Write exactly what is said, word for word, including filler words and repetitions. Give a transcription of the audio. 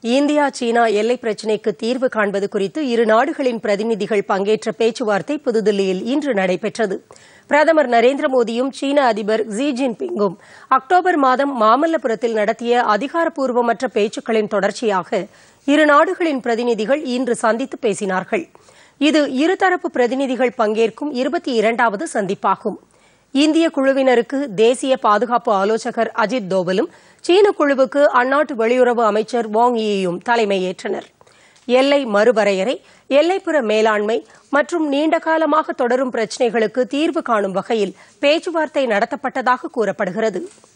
India சீனா எல்லைப் பிரச்சினைக்கு தீர்வு காண்பது குறித்து இரு நாடுகளின் பிரதிநிதிகள் பங்கேற்ற பேச்சுவார்த்தை புதுதில்லியில் இன்று நடைபெற்றது. பிரதமர் நரேந்திர மோடியும் சீன அதிபர் ஸி ஜின்பிங்கும் அக்டோபர் மாதம் மாமல்லபுரத்தில் நடத்திய அதிகாரப்பூர்வமற்ற பேச்சுக்களின் தொடர்ச்சியாக இரு நாடுகளின் பிரதிநிதிகள் இன்று சந்தித்து பேசினார்கள். இது இருதரப்பு பிரதிநிதிகள் பங்கேற்கும் இருபத்தி இரண்டாவது சந்திப்பாகும். இந்திய குழுவினருக்கு தேசிய பாதுகாப்பு ஆலோசகர் அஜித் தோவலும், சீன குழுவுக்கு அந்நாட்டு வெளியுறவு அமைச்சர் வாங் யீயும் தலைமையேற்றனர். எல்லை மறுவரையறை, எல்லைப்புற மேலாண்மை மற்றும் நீண்டகாலமாக தொடரும் பிரச்சினைகளுக்கு தீர்வு காணும் வகையில் பேச்சுவார்த்தை நடத்தப்பட்டதாக கூறப்படுகிறது.